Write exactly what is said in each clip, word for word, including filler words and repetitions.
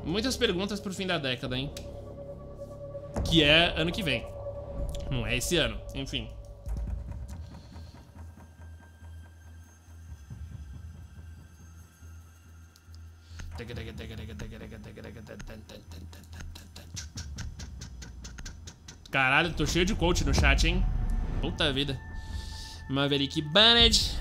Muitas perguntas pro fim da década, hein? Que é ano que vem. Não é esse ano, enfim. Caralho, tô cheio de coach no chat, hein? Puta vida. Maverick Banned.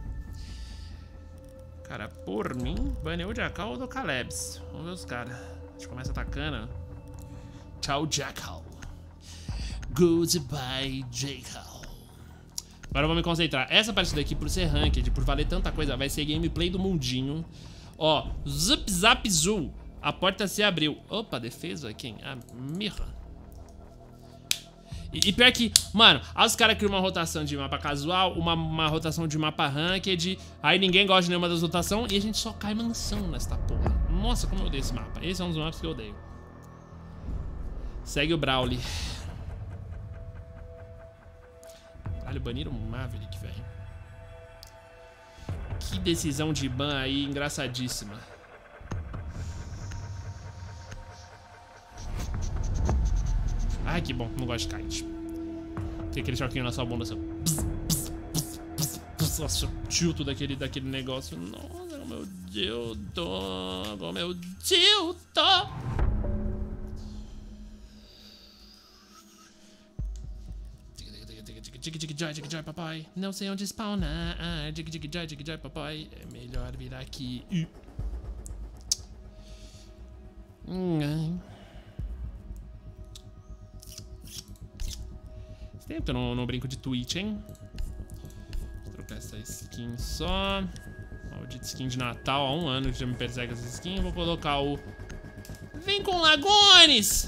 Cara, por mim, baneu o Jackal do Calebs. Vamos ver os caras. A gente começa atacando. Tchau, Jackal. Goodbye, Jackal. Agora eu vou me concentrar. Essa partida aqui, por ser ranked, por valer tanta coisa, vai ser gameplay do mundinho. Ó, zup zap zoo. A porta se abriu. Opa, defesa quem? A mirra. E, e pior que, mano, aí os caras criam uma rotação de mapa casual, uma, uma rotação de mapa ranked. Aí ninguém gosta de nenhuma das rotações e a gente só cai mansão nesta porra. Nossa, como eu odeio esse mapa. Esse é um dos mapas que eu odeio. Segue o Brawley. Caralho, baniram o Maverick, velho. Que decisão de ban aí, engraçadíssima. Ai, que bom, não gosto de kite. Tem aquele choquinho na sua bunda assim. Nossa, tilto daquele, daquele negócio. Nossa, como eu tilto. Como eu tilto. Dig dig joy, dig joy, papai. Não sei onde spawnar. Ah, dig dig joy, dig joy, papai. É melhor vir aqui. Hum. Faz tempo que eu não, não brinco de Twitch, hein? Vou trocar essa skin só. Maldita skin de Natal. Há um ano que já me persegue essa skin. Vou colocar o... Vem com Lagones!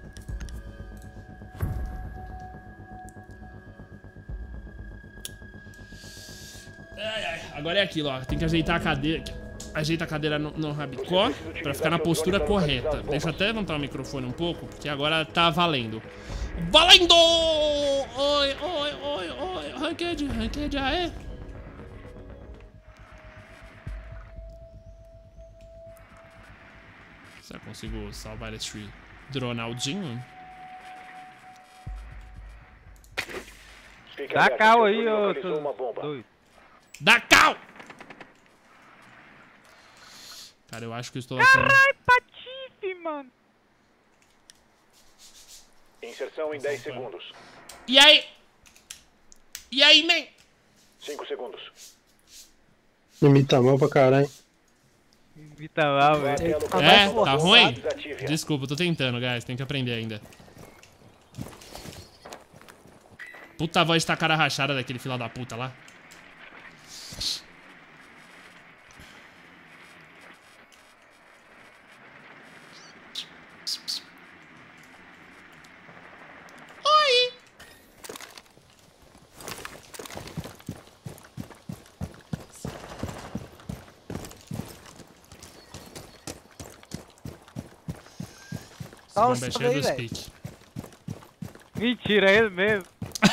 Ai, ai. Agora é aquilo, ó. Tem que ajeitar a cadeira. Ajeita a cadeira no, no rabicó pra ficar na postura correta. Deixa eu até levantar o microfone um pouco, porque agora tá valendo. Valendo! Oi, oi, oi, oi. Ranked, ranked, aê. Será que eu consigo salvar esse Dronaldinho? Dá cal aí, ô doido. Dá cal! Cara, eu acho que eu estou lançando... Caralho, patife, mano. Inserção em dez segundos. E aí? E aí, man? cinco segundos. Imita mal pra caralho. Imita mal, velho. É, tá ruim? Desculpa, eu tô tentando, guys. Tem que aprender ainda. Puta voz tá cara rachada daquele filho da puta lá. Oi! Nossa, cheio dos velho. piques. Mentira, é ele mesmo.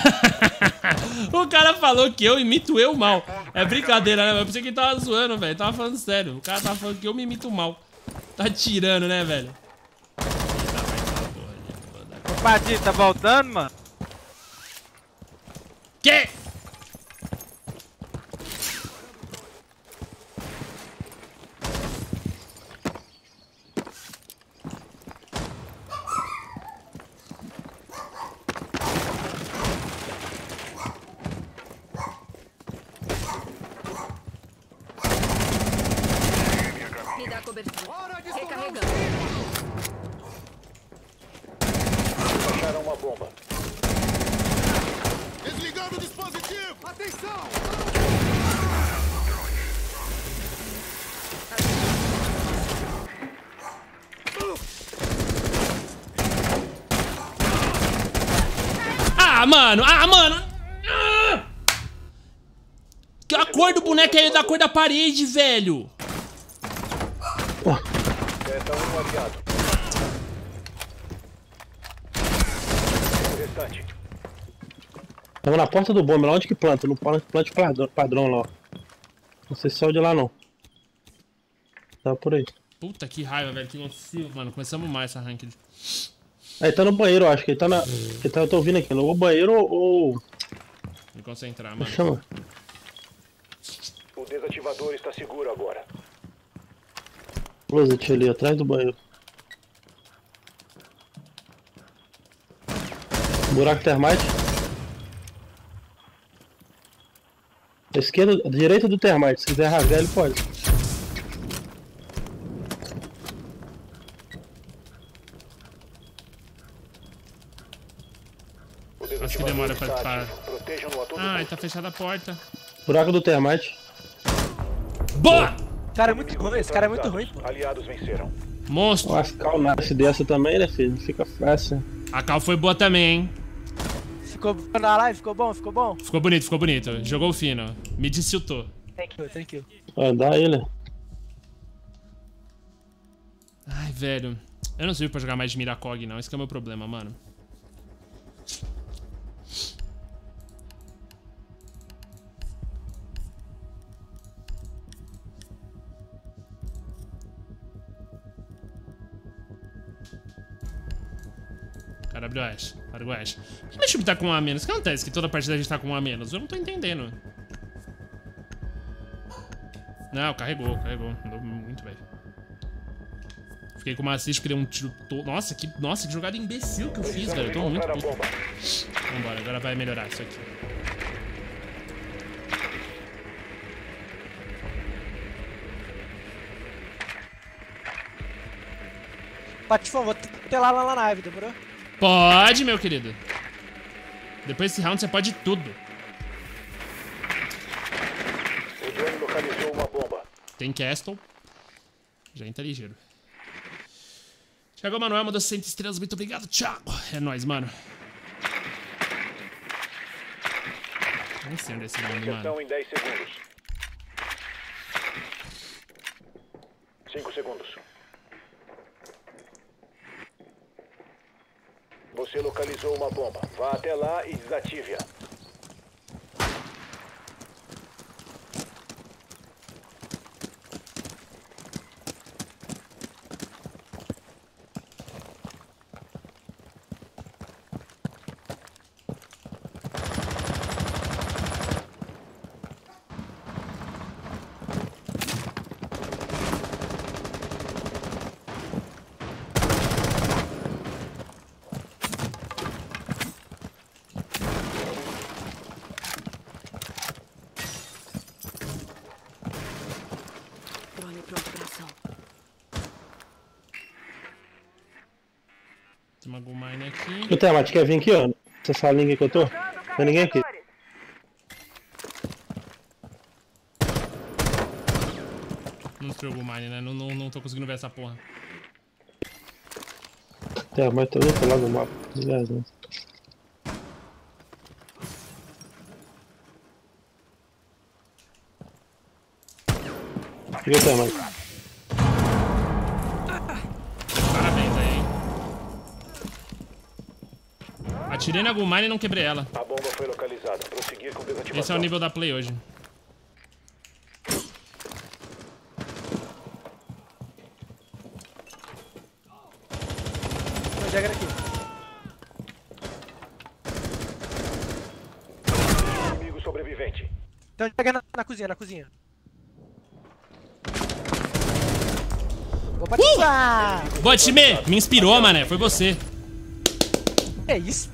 O cara falou que eu imito eu mal. É brincadeira, né? Eu pensei que ele tava zoando, velho. Tava falando sério. O cara tava falando que eu me imito mal. Tá tirando, né, velho? O Patinho tá voltando, mano? Que? Me dá cobertura. Recarregando. Acharam uma bomba. Desligando o dispositivo! Atenção! Ah, mano! Ah, mano! Ah! Que a cor do boneco é da cor da parede, velho! Resta um aliado. O restante. Tava na porta do bombe, lá onde que planta? No plante padrão, padrão lá, ó. Não sei se saiu de lá, não. Tava por aí. Puta que raiva, velho. Que nocivo, mano. Começamos mais essa ranked. Aí tá no banheiro, eu acho que ele tá na. Ele tá, eu tô ouvindo aqui, no banheiro ou. Me concentrar, Como mano. chama? O desativador está seguro agora. Closet ali, atrás do banheiro. Buraco termite. A esquerda, a direita do termite, se quiser rasgar ele pode. O Acho que demora pra... está pra... ativo. Protejam-no a todo Ai, custo. tá fechada a porta. Buraco do termite. Boa! O cara é muito ruim, esse cara é muito ruim, pô. Aliados venceram. Monstro. O Ascal nasce dessa também, né, filho? Não fica fácil. A cal foi boa também, hein? Ficou bom na live? Ficou bom? Ficou bom? Ficou bonito, ficou bonito. Jogou fino. Me dissiltou. Thank you, thank you. Vai dar ele. Ai, velho. Eu não sirvo pra jogar mais de Miracog, não. Esse que é o meu problema, mano. Cara, abriu Ash. Largou Ash. Por que meu time tá com um a menos? O que acontece que toda partida a gente tá com um a menos? Eu não tô entendendo. Não, carregou, carregou. Andou muito, velho. Fiquei com uma assist que deu um tiro todo. Nossa, que, nossa, que jogada imbecil que eu fiz, velho. Eu tô muito Encontrar a puto. bomba. Vambora, agora vai melhorar isso aqui. Patifão, vou ter lá na live, demorou? Pode, meu querido. Depois desse round você pode tudo. O drone localizou uma bomba. Tem Castle. Já entra ligeiro. Thiago Manuel mandou cem estrelas. Muito obrigado, Thiago. É nóis, mano. Nem sei onde é esse nome, mano. Inserção em dez segundos. cinco segundos. Você localizou uma bomba. Vá até lá e desative-a. Drone pronto pra ação. Tem uma Gold Mine aqui. O termite quer vir aqui, ó. Essa salinha aqui que eu tô. Não tem ninguém aqui. Não destruiu o Gold Mine, né? Não, não, não tô conseguindo ver essa porra. Termite tá do outro lado do mapa. Desgraçado. Fica o termite. Parabéns aí, hein? Atirei na Gold Mine e não quebrei ela. A bomba foi localizada. Prosseguir com desativação. Esse é o nível da play hoje. Tô Jagger aqui. Inimigo sobrevivente. Então Jagger na, na cozinha, na cozinha. Vou batizar! Boa, time! Me inspirou, mané. Foi você. É isso?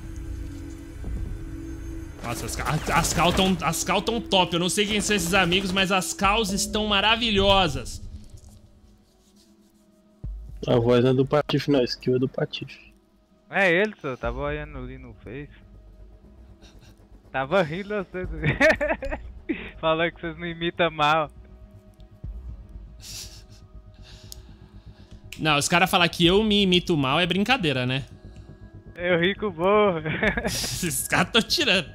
Nossa, as, as cal tão, as cal tão top. Eu não sei quem são esses amigos, mas as caus estão maravilhosas. A voz não é do Patife, não. A skill é do Patife. É ele, só. Tava olhando ali no Face. Tava rindo vocês. Falando que vocês não imitam mal. Não, os caras falar que eu me imito mal é brincadeira, né? Eu ri com o burro. Esses caras tão tirando.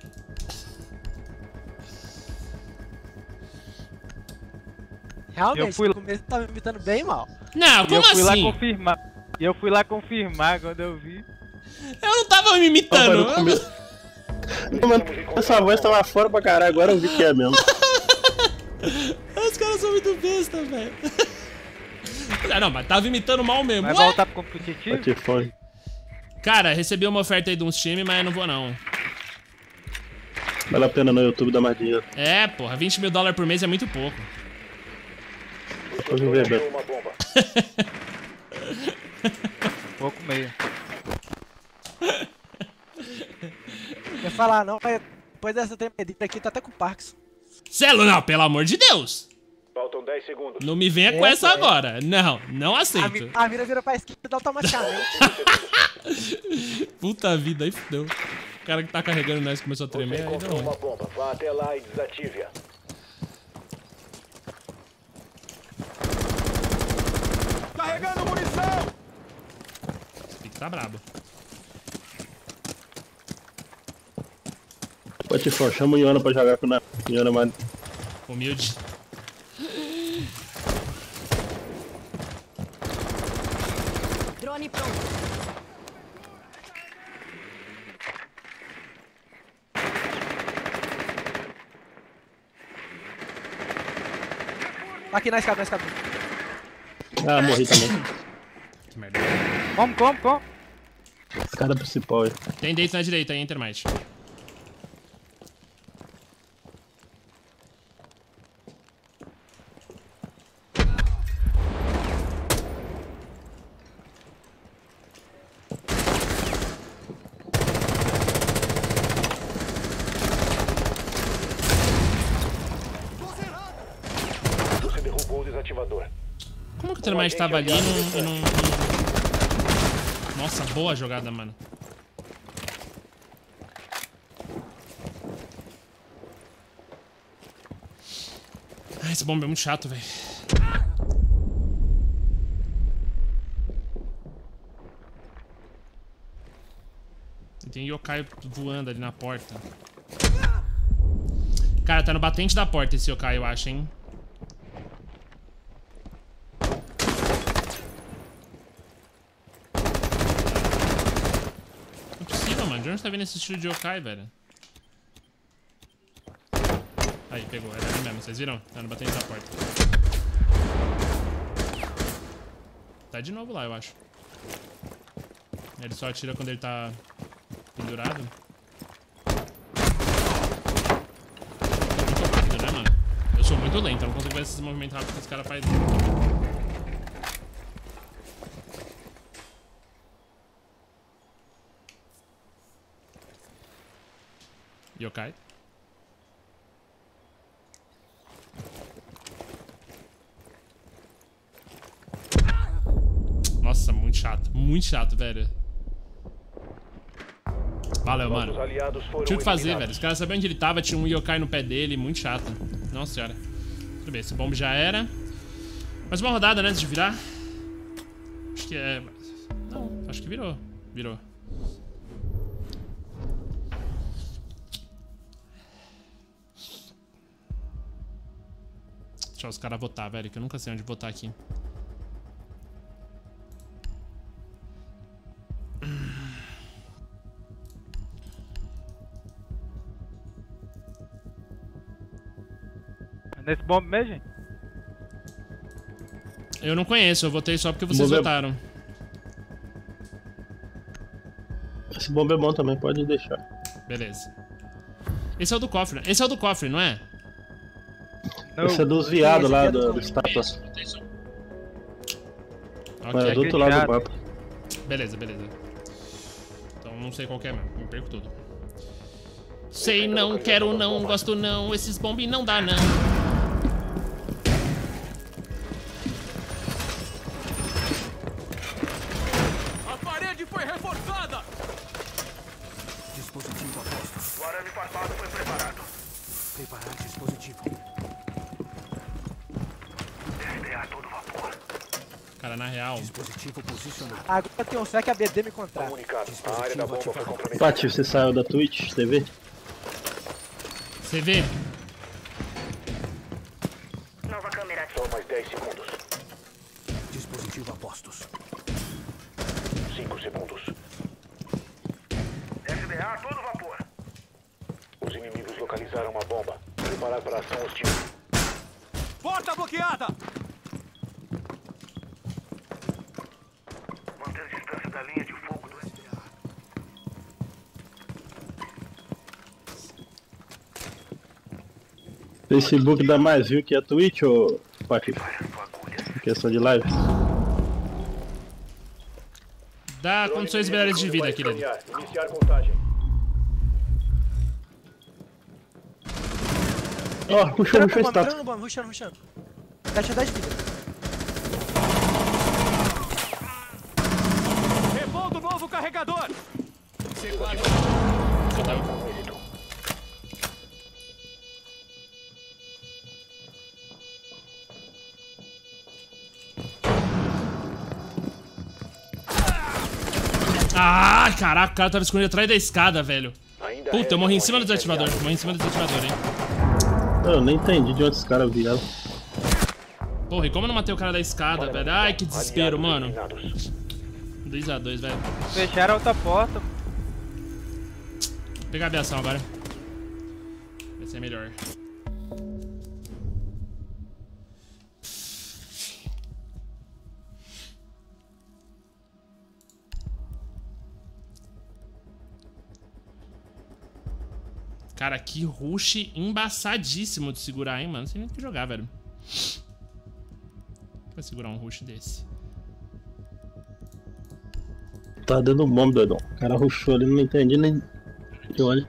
Realmente, Eu fui- no começo tava me imitando bem mal. Não, E como eu fui assim? lá confirmar. E eu fui lá confirmar quando eu vi. Eu não tava me imitando. Não, mas no começo- Não, mas essa voz tava fora pra caralho, agora eu vi que é mesmo. Os caras são muito besta, velho. Ah, não, mas tava imitando mal mesmo. Vai Ué? voltar pro competitivo? Patifone. Cara, recebi uma oferta aí de uns times, mas eu não vou não. Vale a pena no YouTube dar mais dinheiro. É, porra, vinte mil dólares por mês é muito pouco. Vou viver bem. Achou uma bomba. Um pouco meio. Quer falar não, mas depois dessa tremedita aqui tá até com o Parkinson. Celo, não, pelo amor de Deus. Faltam dez segundos. Não me venha com É, essa é. agora. Não, não A, aceito. mi- a mira vira pra esquerda automaticamente. Puta vida, aí fudeu. O cara que tá carregando nós começou a Você tremer, aí encontrou não. uma bomba. Vá até lá e desative-a. Carregando munição! Esse pique tá brabo. Patifone, chama o Iona pra jogar com o Iona mais. Humilde. Drone pronto. Aqui na escada, na escada. Ah, morri também. Que merda. Como, como, como? Escada principal aí. Tem dentro na direita aí, Intermite. Você derrubou o desativador. Como que o Intermite tava ali e não, e não, não... Nossa, boa jogada, mano. Ai, esse bomba é muito chato, velho. E tem yokai voando ali na porta. Cara, tá no batente da porta esse yokai, eu acho, hein? Não é possível, mano. De onde tá vendo esse estilo de yokai, velho? Aí, pegou. Era ali mesmo. Vocês viram? Tá no batente da porta. Tá de novo lá, eu acho. Ele só atira quando ele tá pendurado. Muito rápido, né, mano? Eu sou muito lento. Eu não consigo ver esses movimentos rápidos que os caras fazem. Yokai. Nossa, muito chato. Muito chato, velho. Valeu, mano. Nossos aliados foram Tinha o que fazer, eliminados. velho. Os caras sabiam onde ele tava, tinha um yokai no pé dele. Muito chato. Nossa senhora. Tudo bem, esse bomb já era. Mais uma rodada, né, antes de virar. Acho que é... Não, acho que virou. Virou. Deixa os caras votar, velho, que eu nunca sei onde votar aqui. É nesse bomb mesmo, gente? Eu não conheço, eu votei só porque vocês Bomba é- votaram. Esse bomba é bom também, pode deixar. Beleza. Esse é o do cofre. Esse é o do cofre, não é? Não. Esse é dos viados Esse lá, aqui é do, do- do estátuas. Ok. É, do outro lado do mapa. Beleza, beleza. Então não sei qual que é mesmo, me perco tudo. Sei não, quero não, gosto não, esses bomb não dá não. A parede foi reforçada! Dispositivo a posto. O arame farpado foi preparado. Preparar dispositivo. S D A todo vapor. Cara, na real, Dispositivo posicionado. Agora eu tenho fé que a B D me contrata. Comunicado. A área da bomba foi comprometida. Pati, você saiu da Twitch T V? você vê? Nova câmera. Só mais dez segundos. Dispositivo a postos. cinco segundos. S D A todo vapor. Os inimigos localizaram uma bomba. Preparar para ação hostil. Porta bloqueada! da linha de fogo do S A. Facebook dá mais view que a Twitch, ou Patife? Questão de live. Dá condições melhores de vida, querido. Iniciar contagem. Ó, puxou, Entrando puxou no bomb, status. entrando no bomb, rushando, rushando. Deixa dez de vida. Repondo novo carregador. Ah, caraca, o cara tava escondido atrás da escada, velho. Ainda Puta, eu é morri em uma cima do agência desativador. aliada. Morri em cima do desativador, hein. Eu nem entendi de onde os caras vieram. Porra, e como eu não matei o cara da escada, Olha na velho? missão. Ai, que desespero, Aliados mano. eliminados. dois a dois, velho. Fecharam a outra porta. Vou pegar a aviação agora. Vai ser melhor. Cara, que rush embaçadíssimo de segurar, hein, mano? Não sei nem o que jogar, velho. Vai segurar um rush desse. Tá dando bomb, doidão. O cara rushou ali, não entendi nem de onde.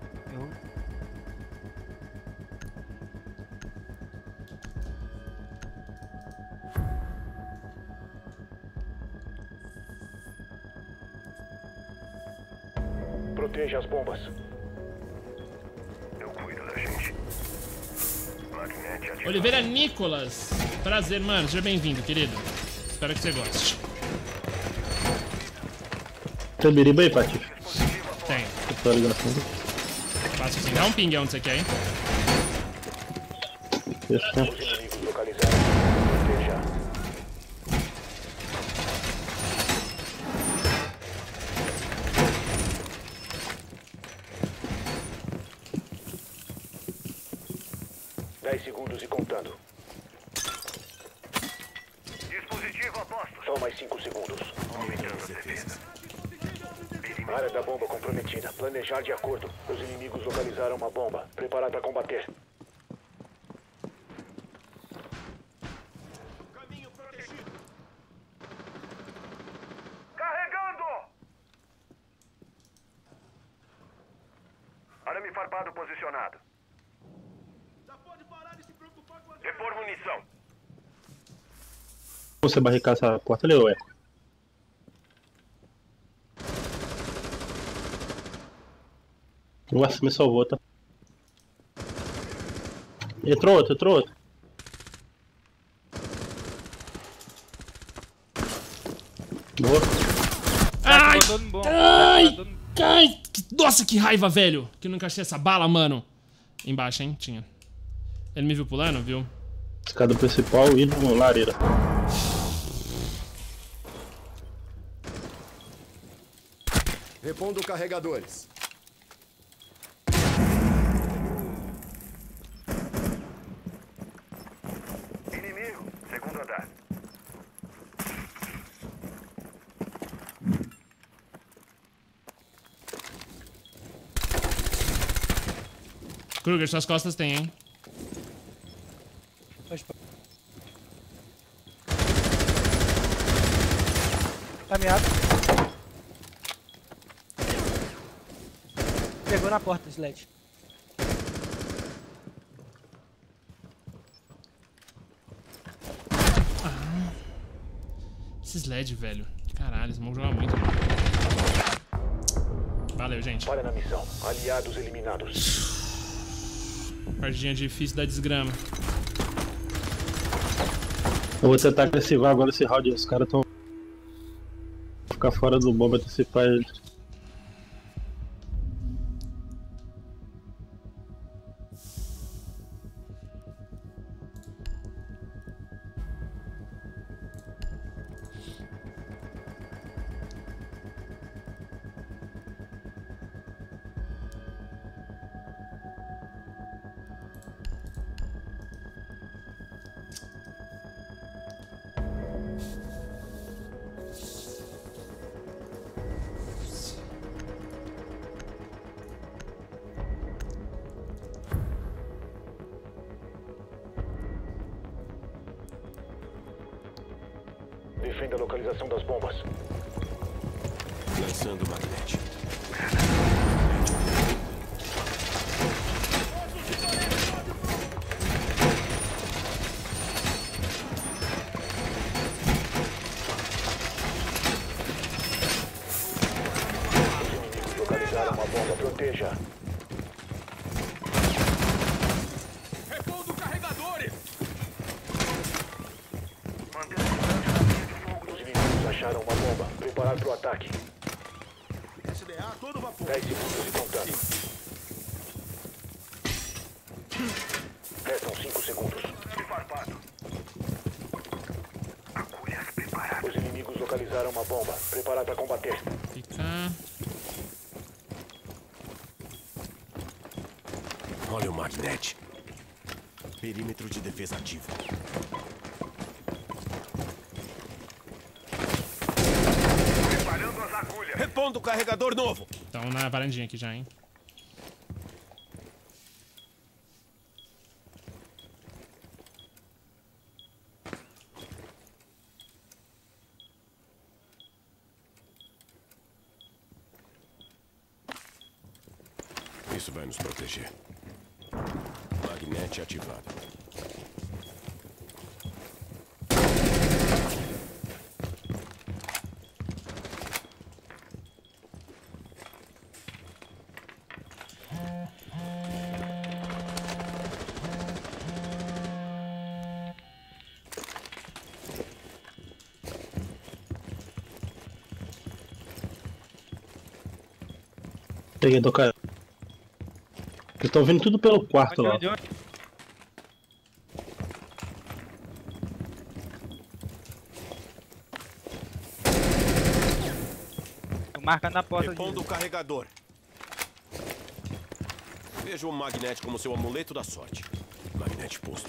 Proteja as bombas. Eu cuido da gente. Magnete ativado. Oliveira Nicolas. Prazer, mano. Seja bem-vindo, querido. Espero que você goste. Tem biriba aí, Patife? Tem. Tô ligação. Fácil sim. Dá um ping onde você quer, hein? Fechou. Os inimigos localizados. Proteja. Dez segundos e contando. Dispositivo a posto. Só mais cinco segundos. Aumentando a defesa. Área da bomba comprometida. Planejar de acordo. Os inimigos localizaram uma bomba. Preparar para combater. Caminho protegido. Carregando! Arame farpado posicionado. Já pode parar de se preocupar com a... Repor munição. Você barricar essa porta ali, ou é? Nossa, me salvou, tá? Entrou outro, entrou outro. Boa. Ai! Tá todo bom. Ai! Tá todo- Ai! que- Nossa, que raiva, velho! Que eu não encaixei essa bala, mano. Embaixo, hein? Tinha. Ele me viu pulando, viu? Escada principal e no lareira. Repondo carregadores. Inimigo. Segundo andar. Kruger, suas costas tem, hein? Tá meado. Pegou na porta, Sled. Esse Sled, velho. Caralho, esse maluco joga muito. Valeu, gente. Para na missão. Aliados eliminados. Partidinha difícil da desgrama. Eu vou tentar agressivar agora esse round. Os caras tão... Ficar fora do bomba, antecipar ele. defenda a localização das bombas. Lançando magnete. Os inimigos localizaram uma bomba. Proteja. Repondo carregadores! Os inimigos acharam uma bomba. Preparar para o ataque. S D A todo vapor. dez segundos e contando. Restam cinco segundos. Os inimigos localizaram uma bomba. Preparar para combater. Fica. Olha o magnete. Perímetro de defesa ativo. Preparando as agulhas. Repondo o carregador novo. Estão na varandinha aqui já, hein? Isso vai nos proteger. Magnete ativado. Peguei, tô caindo. Eles estão vindo tudo pelo quarto lá. Onde, onde, onde? Tô marcando na porta Repondo o de... carregador. Veja o magnete como seu amuleto da sorte. Magnete posto.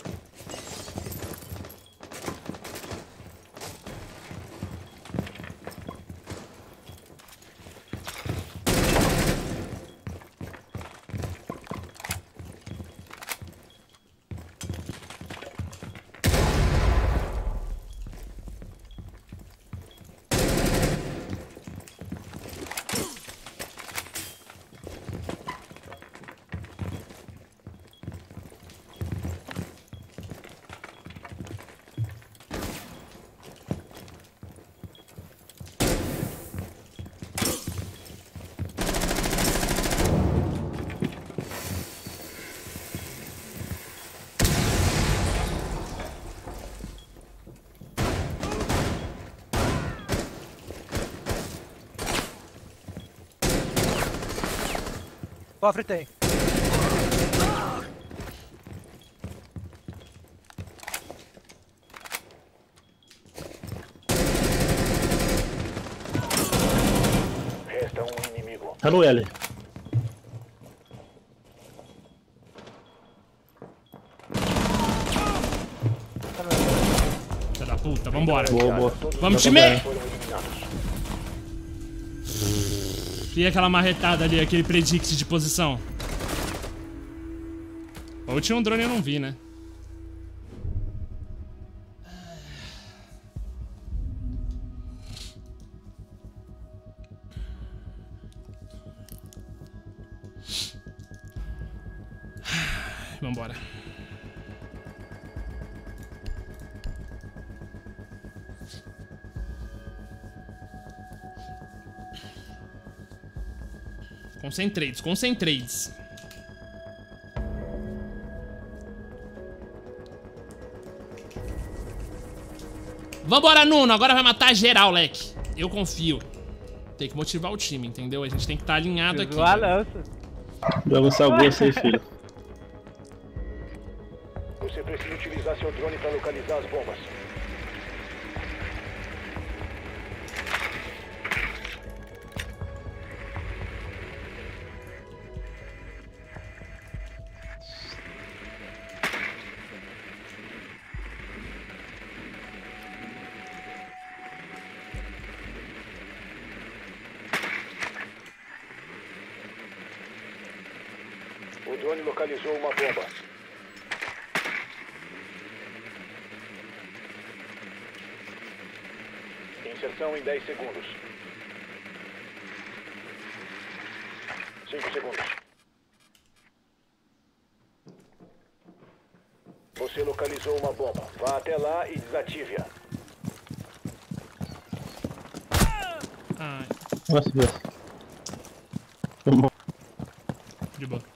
Cofre tem. Resta um inimigo. Tá no L. Filha da puta, vambora. Boa, boa. Vamos, Dá time! pra Foram eliminados. E aquela marretada ali, aquele predict de posição? Ou tinha um drone e eu não vi, né? Vambora. Concentrades, concentrades. Vambora, Nuno. Agora vai matar geral, leque. Eu confio. Tem que motivar o time, entendeu? A gente tem que estar alinhado aqui. a velho. lança. Vai lançar alguns aí, filho. Você precisa utilizar seu drone para localizar as bombas. O drone localizou uma bomba. Inserção em dez segundos. cinco segundos. Você localizou uma bomba. Vá até lá e desative-a. Ai, Nossa, Deus. Vamos. de boa.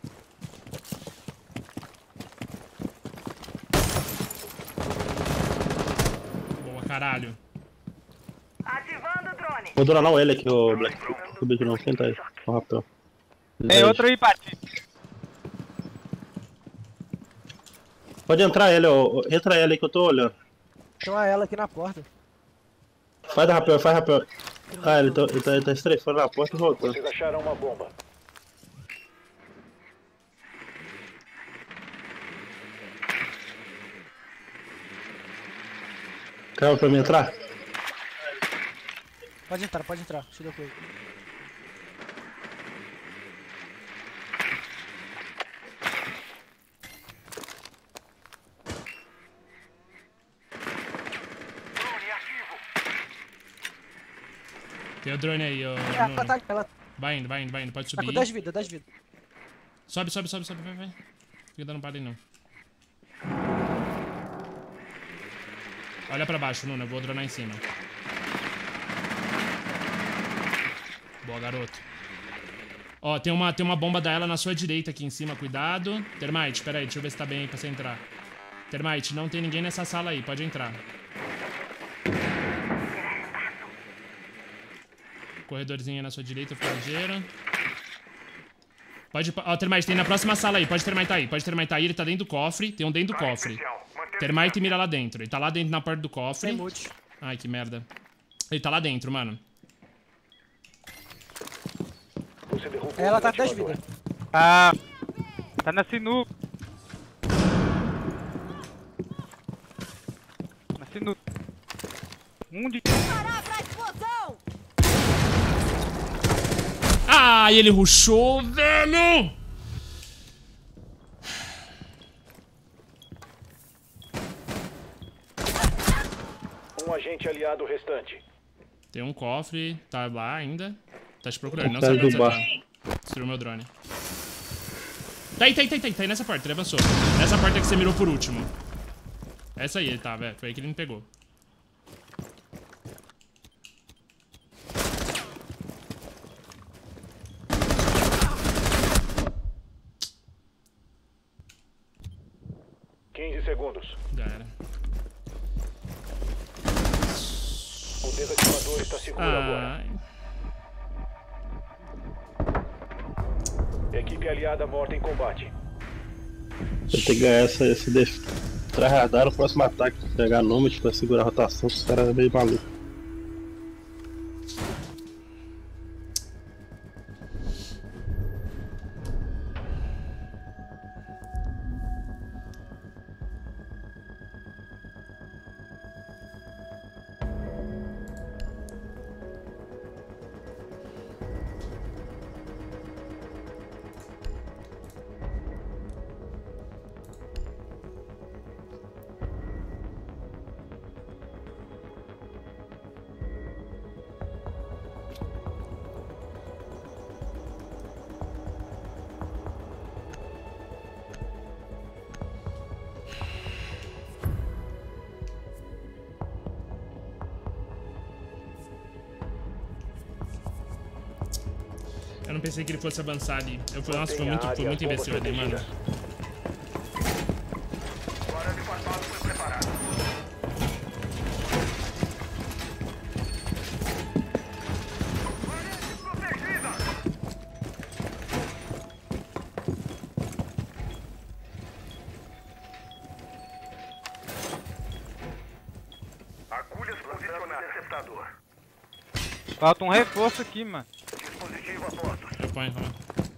Boa, caralho. Ativando o drone. Vou dronar o L aqui, ô Black. O bicho não, senta aí. Ó, rapidão. Tem outro aí, Pati. Pode entrar ele, ó. Entra ele aí que eu tô olhando. Tem uma ela aqui na porta. Faz rapel, faz rapel. Ah, ele tá, ele tá, ele tá estrefando na porta e voltando. Vocês acharam uma bomba. Calma pra mim entrar? Pode entrar, pode entrar. Deixa eu dar coisa. Tem o drone aí, ó. É, ela tá, ela Vai indo, vai indo, vai indo. Pode tá com subir. dez vidas, dez vidas. Sobe, sobe, sobe, sobe, vai, vai. Fica dando para aí não. Olha pra baixo, Nuno, eu vou dronar em cima. Boa, garoto. Ó, tem uma, tem uma bomba da ela na sua direita aqui em cima, cuidado. Termite, pera aí, deixa eu ver se tá bem aí pra você entrar. Termite, não tem ninguém nessa sala aí, pode entrar. Corredorzinho aí na sua direita, fica ligeiro. Pode... Ó, Termite, tem na próxima sala aí, pode termitar aí, pode termitar aí, ele tá dentro do cofre, tem um dentro do cofre. Termite mira lá dentro, ele tá lá dentro na porta do cofre. Tem mute. Ai, que merda. Ele tá lá dentro, mano. Você derrubou Ela o tá com dez ativador. vidas. Ah, tá na sinuca. Na sinuca. Um de... Parar pra explosão! Ah, ele rushou, velho! Um agente aliado restante. Tem um cofre, tá lá ainda. Tá te procurando, não Atrás sabe onde do você bar. tá. Destruiu meu drone. Tá aí, tá aí, tá aí, tá aí, tá aí nessa porta, ele avançou. Nessa porta que você mirou por último. Essa aí ele tá, velho. Foi aí que ele me pegou. quinze segundos. Já era. O desativador está seguro agora. Ai. Equipe aliada morta em combate. Você tem que ganhar essa, esse def... Traz radar no próximo ataque. Pegar nômade pra segurar a rotação, que os caras é meio maluco. Eu não pensei que ele fosse avançar ali. Eu fui, nossa, foi Mantenha muito, a foi área, muito as bombas imbecil ali, mano. protegidas. Guarda de fantasma foi preparado. Parede protegida! Agulhas posicionadas. Interceptador. Falta um reforço aqui, mano. Dispositivo a postos. Eu ponho, calma.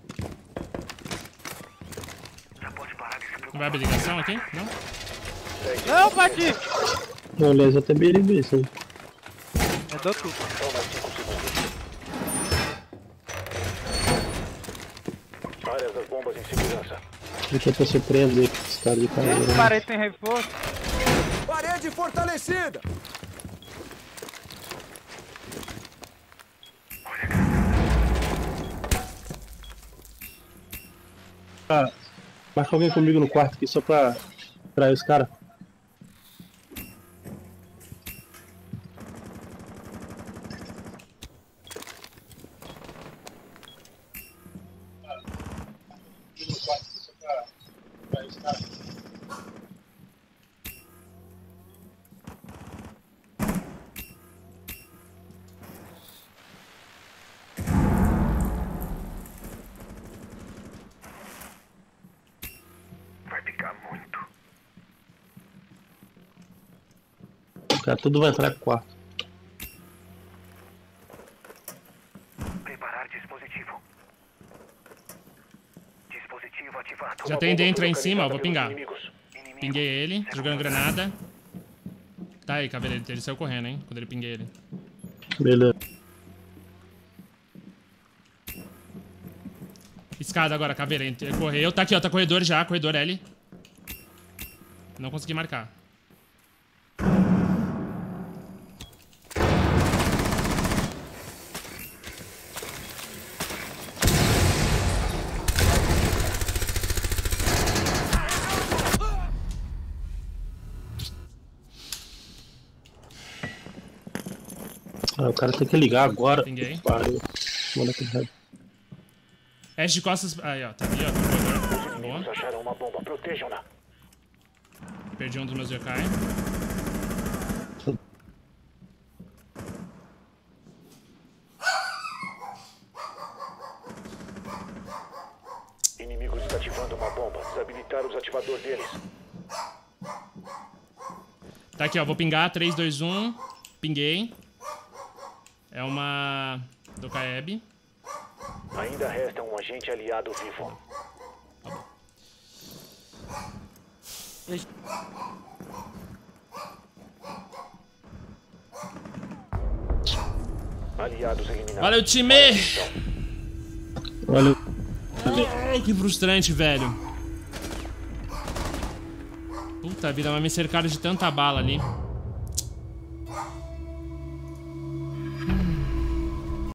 Já pode parar de se preocupar. Não vai abrir ligação aqui? Não? Não, Pati! Não, aliás, até biribi isso aí. É do tudo. São mais cinco segundos. Áreas das bombas em segurança. Ele tentou surpreender com os caras de carreira. Parede sem reforço. Parede fortalecida! pra... Marca alguém comigo no quarto aqui só pra trair os caras. Vai picar muito. O cara tudo vai entrar pro quarto. Preparar dispositivo. Dispositivo ativado. Já Uma tem bomba dentro foi aí em cima, ó. Vou localizada pingar. pelos inimigos. Inimigo. Pinguei ele, jogando granada. Tá aí, caveira, ele saiu correndo, hein? Quando ele pinguei ele. Beleza. Escada agora, caveira. Ele correu. Tá aqui, ó. Tá corredor já. Corredor L. Não consegui marcar. Ah, o cara tem que ligar agora. Pinguei. Pariu. Manda aqui errado. Ash de costas. Aí, ó. Tá ali, ó. Tá no corredor. Boa. Eles acharam uma bomba. Protejam-na. Perdi um dos meus Yokai. Inimigo desativando uma bomba. Desabilitar os ativadores deles. Tá aqui, ó. Vou pingar. três, dois, um. Pinguei. É uma... do Kaeb. Ainda resta um agente aliado vivo. Aliados eliminados. Valeu, time! Valeu. Ai, que frustrante, velho. Puta vida, mas me cercaram de tanta bala ali.